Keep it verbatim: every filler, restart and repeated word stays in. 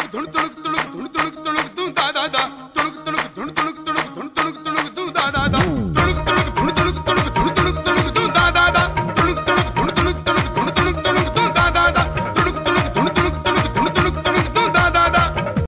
துணு துணுக்கு துணுக்கு துணு துணுக்கு துணுக்கு துணு தாதா தா துணுக்கு துணுக்கு துணு துணுக்கு துணுக்கு துணு துணுக்கு துணுக்கு துணு தாதா தா